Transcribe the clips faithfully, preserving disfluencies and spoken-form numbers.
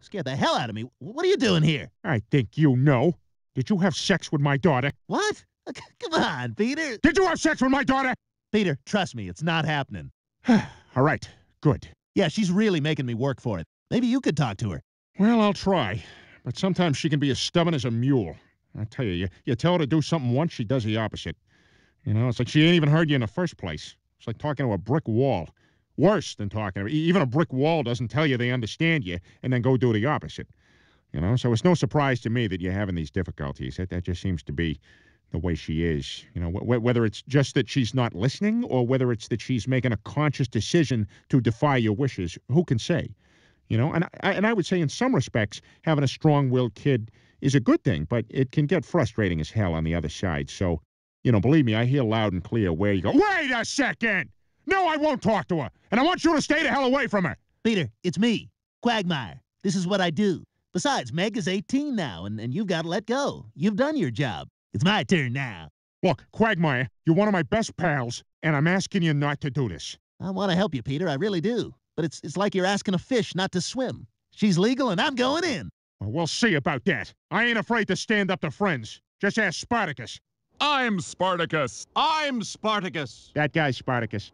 Scared the hell out of me. What are you doing here? I think you know. Did you have sex with my daughter? What? Come on, Peter. Did you have sex with my daughter? Peter, trust me, it's not happening. All right, good. Yeah, she's really making me work for it. Maybe you could talk to her. Well, I'll try. But sometimes she can be as stubborn as a mule. I tell you, you, you tell her to do something once, she does the opposite. You know, it's like she ain't even heard you in the first place. It's like talking to a brick wall. Worse than talking to her. Even a brick wall doesn't tell you they understand you and then go do the opposite. You know, so it's no surprise to me that you're having these difficulties. That, that just seems to be the way she is. You know, wh whether it's just that she's not listening or whether it's that she's making a conscious decision to defy your wishes, who can say? You know, and I, and I would say in some respects, having a strong-willed kid is a good thing, but it can get frustrating as hell on the other side. So, you know, believe me, I hear loud and clear where you go, wait a second! No, I won't talk to her, and I want you to stay the hell away from her! Peter, it's me, Quagmire. This is what I do. Besides, Meg is eighteen now, and, and you've got to let go. You've done your job. It's my turn now. Look, Quagmire, you're one of my best pals, and I'm asking you not to do this. I want to help you, Peter, I really do. But it's, it's like you're asking a fish not to swim. She's legal, and I'm going in. Well, we'll see about that. I ain't afraid to stand up to friends. Just ask Spartacus. I'm Spartacus. I'm Spartacus. That guy's Spartacus.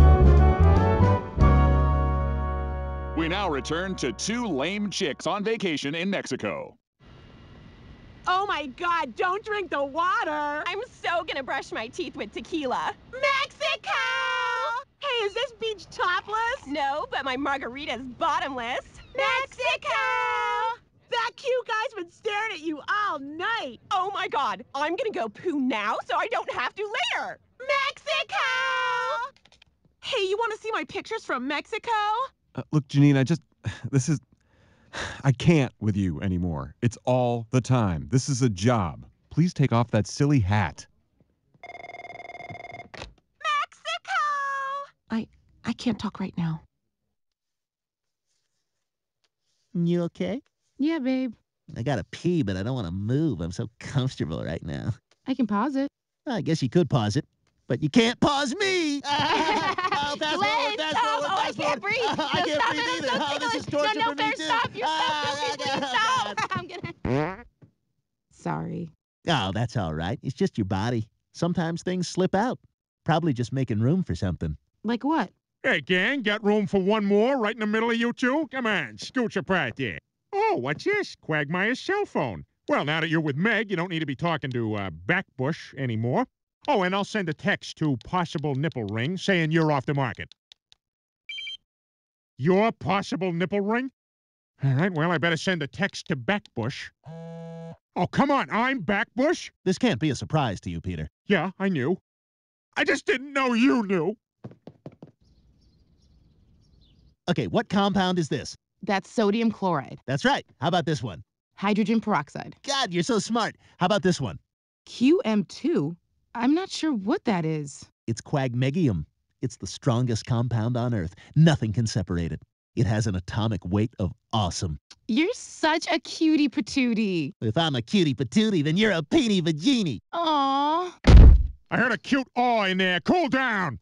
We now return to two lame chicks on vacation in Mexico. Oh my God, don't drink the water. I'm so gonna brush my teeth with tequila. Mexico! Hey, is this beach topless? No, but my margarita's bottomless. Mexico! That cute guy's been staring at you all night. Oh my God, I'm gonna go poo now so I don't have to later. Mexico! Hey, you want to see my pictures from Mexico? Uh, look, Janine, I just, this is, I can't with you anymore. It's all the time. This is a job. Please take off that silly hat. Mexico! I, I can't talk right now. You okay? Yeah, babe. I gotta pee, but I don't want to move. I'm so comfortable right now. I can pause it. I guess you could pause it, but you can't pause me. Oh, fast forward, fast stop. forward, Oh, I fast can't forward. breathe. Oh, I No, can't stop breathe it. I'm either. so Oh, this ticklish. is torture no, no, for me fair, too. stop. You're Ah, so goofy. oh, Please God. stop. I'm gonna... Sorry. Oh, that's all right. It's just your body. Sometimes things slip out. Probably just making room for something. Like what? Hey, gang, got room for one more right in the middle of you two? Come on, scooch apart there. Oh, what's this? Quagmire's cell phone. Well, now that you're with Meg, you don't need to be talking to uh, Backbush anymore. Oh, and I'll send a text to Possible Nipple Ring saying you're off the market. Your Possible Nipple Ring? All right, well, I better send a text to Backbush. Oh, come on, I'm Backbush? This can't be a surprise to you, Peter. Yeah, I knew. I just didn't know you knew. Okay, what compound is this? That's sodium chloride. That's right. How about this one? Hydrogen peroxide. God, you're so smart. How about this one? Q M two? I'm not sure what that is. It's quagmegium. It's the strongest compound on Earth. Nothing can separate it. It has an atomic weight of awesome. You're such a cutie patootie. If I'm a cutie patootie, then you're a peenie vagini. Aww. I heard a cute aw in there. Cool down.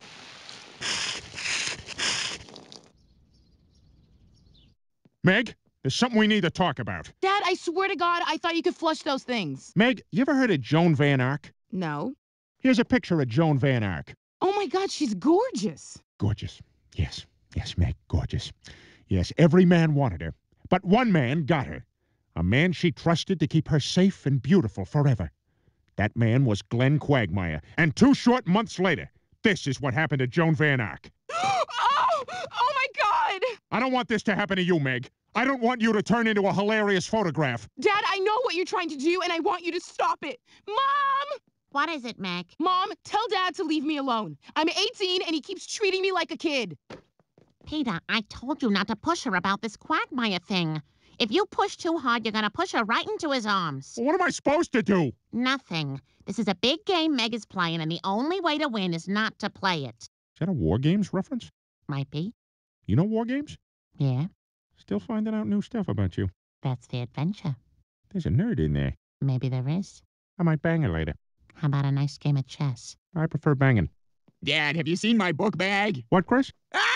Meg, there's something we need to talk about. Dad, I swear to God, I thought you could flush those things. Meg, you ever heard of Joan Van Ark? No. Here's a picture of Joan Van Ark. Oh my God, she's gorgeous. Gorgeous. Yes. Yes, Meg, gorgeous. Yes, every man wanted her. But one man got her. A man she trusted to keep her safe and beautiful forever. That man was Glenn Quagmire. And two short months later, this is what happened to Joan Van Ark. Oh! Oh my God! I don't want this to happen to you, Meg. I don't want you to turn into a hilarious photograph. Dad, I know what you're trying to do, and I want you to stop it. Mom! What is it, Meg? Mom, tell Dad to leave me alone. I'm eighteen, and he keeps treating me like a kid. Peter, I told you not to push her about this Quagmire thing. If you push too hard, you're gonna push her right into his arms. What am I supposed to do? Nothing. This is a big game Meg is playing, and the only way to win is not to play it. Is that a War Games reference? Might be. You know War Games? Yeah, Still finding out new stuff about you. that's the adventure. There's a nerd in there. Maybe there is. I might bang her later. How about a nice game of chess? I prefer banging. Dad, have you seen my book bag? What, Chris? Ah!